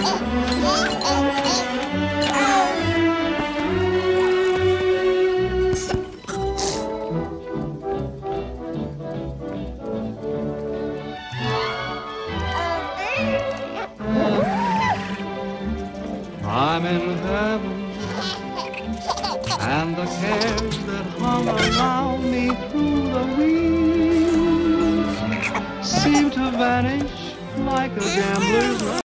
I'm in heaven, and the cares that hung around me through the week seem to vanish like a gambler's